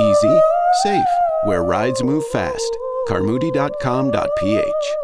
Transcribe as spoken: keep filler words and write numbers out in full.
easy, safe, where rides move fast. Carmudi dot com dot p h